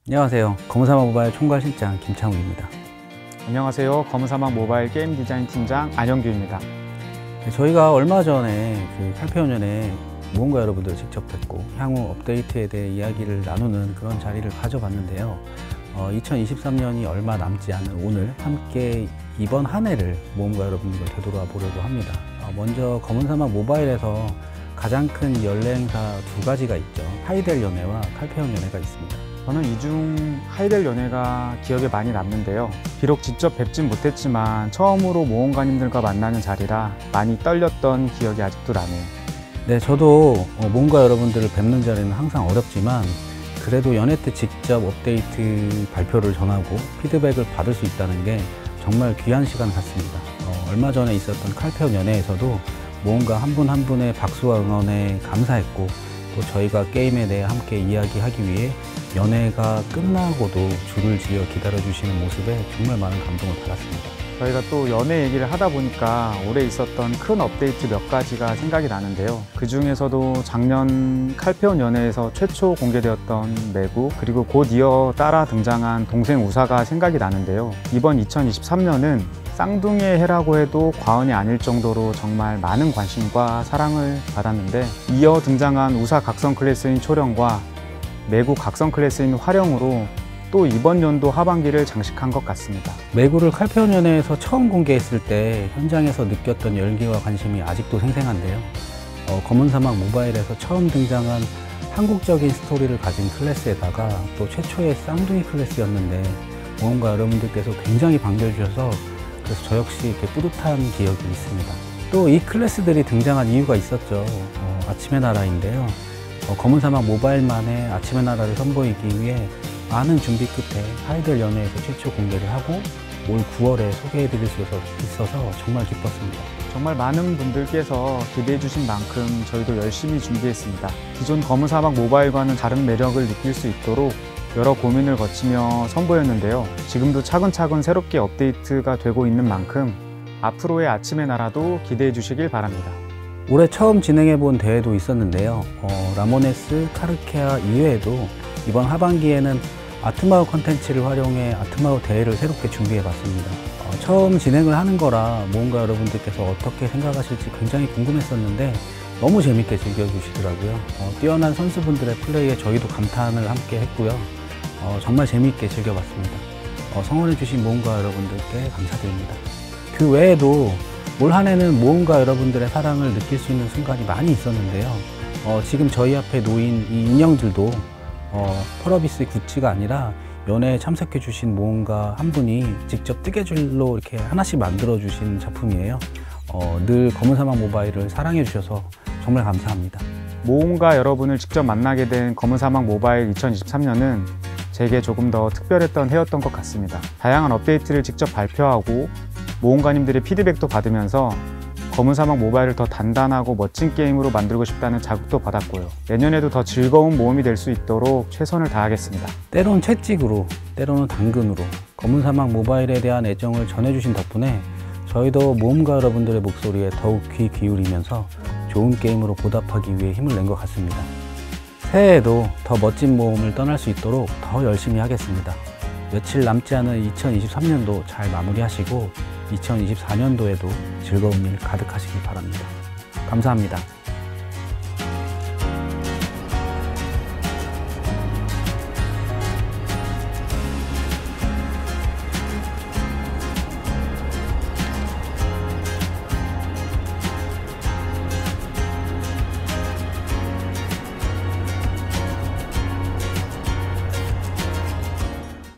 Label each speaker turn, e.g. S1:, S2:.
S1: 안녕하세요. 검은사막 모바일 총괄실장 김창우입니다.
S2: 안녕하세요. 검은사막 모바일 게임 디자인 팀장 안영규입니다.
S1: 저희가 얼마 전에 칼페온연에 모험가 여러분들을 직접 뵙고 향후 업데이트에 대해 이야기를 나누는 그런 자리를 가져봤는데요. 2023년이 얼마 남지 않은 오늘 함께 이번 한 해를 모험가 여러분들과 되돌아보려고 합니다. 먼저 검은사막 모바일에서 가장 큰 연례 행사 두 가지가 있죠. 하이델 연회와 칼페온 연회가 있습니다.
S2: 저는 이 중 하이델 연회가 기억에 많이 남는데요. 비록 직접 뵙진 못했지만 처음으로 모험가님들과 만나는 자리라 많이 떨렸던 기억이 아직도 나네요.
S1: 네, 저도 모험가 여러분들을 뵙는 자리는 항상 어렵지만 그래도 연회 때 직접 업데이트 발표를 전하고 피드백을 받을 수 있다는 게 정말 귀한 시간 같습니다. 얼마 전에 있었던 칼페온 연회에서도 모험가 한 분 한 분의 박수와 응원에 감사했고, 또 저희가 게임에 대해 함께 이야기하기 위해 연회가 끝나고도 줄을 지어 기다려주시는 모습에 정말 많은 감동을 받았습니다.
S2: 저희가 또 연회 얘기를 하다 보니까 올해 있었던 큰 업데이트 몇 가지가 생각이 나는데요. 그 중에서도 작년 칼페온 연회에서 최초 공개되었던 매구, 그리고 곧 이어 따라 등장한 동생 우사가 생각이 나는데요. 이번 2023년은 쌍둥이의 해라고 해도 과언이 아닐 정도로 정말 많은 관심과 사랑을 받았는데, 이어 등장한 우사 각성 클래스인 초령과 매구 각성 클래스인 화령으로 또 이번 연도 하반기를 장식한 것 같습니다.
S1: 매구를 칼페온 연회에서 처음 공개했을 때 현장에서 느꼈던 열기와 관심이 아직도 생생한데요. 검은사막 모바일에서 처음 등장한 한국적인 스토리를 가진 클래스에다가 또 최초의 쌍둥이 클래스였는데 모험가 여러분들께서 굉장히 반겨해 주셔서 그래서 저 역시 이렇게 뿌듯한 기억이 있습니다. 또 이 클래스들이 등장한 이유가 있었죠. 아침의 나라인데요. 검은사막 모바일만의 아침의 나라를 선보이기 위해 많은 준비 끝에 하이델 연회에서 최초 공개를 하고 올 9월에 소개해 드릴 수 있어서 정말 기뻤습니다.
S2: 정말 많은 분들께서 기대해 주신 만큼 저희도 열심히 준비했습니다. 기존 검은사막 모바일과는 다른 매력을 느낄 수 있도록 여러 고민을 거치며 선보였는데요. 지금도 차근차근 새롭게 업데이트가 되고 있는 만큼 앞으로의 아침의 나라도 기대해 주시길 바랍니다.
S1: 올해 처음 진행해 본 대회도 있었는데요. 라모네스, 카르케아 이외에도 이번 하반기에는 아트마우 컨텐츠를 활용해 아트마우 대회를 새롭게 준비해 봤습니다. 처음 진행을 하는 거라 모험가 여러분들께서 어떻게 생각하실지 굉장히 궁금했었는데 너무 재밌게 즐겨주시더라고요. 뛰어난 선수분들의 플레이에 저희도 감탄을 함께 했고요. 정말 재밌게 즐겨봤습니다. 성원해주신 모험가 여러분들께 감사드립니다. 그 외에도 올 한 해는 모험가 여러분들의 사랑을 느낄 수 있는 순간이 많이 있었는데요. 지금 저희 앞에 놓인 이 인형들도 펄어비스 굿즈가 아니라 연회에 참석해 주신 모험가 한 분이 직접 뜨개줄로 이렇게 하나씩 만들어 주신 작품이에요. 늘 검은사막 모바일을 사랑해 주셔서 정말 감사합니다.
S2: 모험가 여러분을 직접 만나게 된 검은사막 모바일 2023년은 제게 조금 더 특별했던 해였던 것 같습니다. 다양한 업데이트를 직접 발표하고 모험가님들의 피드백도 받으면서 검은사막 모바일을 더 단단하고 멋진 게임으로 만들고 싶다는 자극도 받았고요. 내년에도 더 즐거운 모험이 될 수 있도록 최선을 다하겠습니다.
S1: 때론 채찍으로, 때로는 당근으로 검은사막 모바일에 대한 애정을 전해주신 덕분에 저희도 모험가 여러분들의 목소리에 더욱 귀 기울이면서 좋은 게임으로 보답하기 위해 힘을 낸 것 같습니다. 새해에도 더 멋진 모험을 떠날 수 있도록 더 열심히 하겠습니다. 며칠 남지 않은 2023년도 잘 마무리하시고 2024년도에도 즐거운 일 가득하시길 바랍니다. 감사합니다.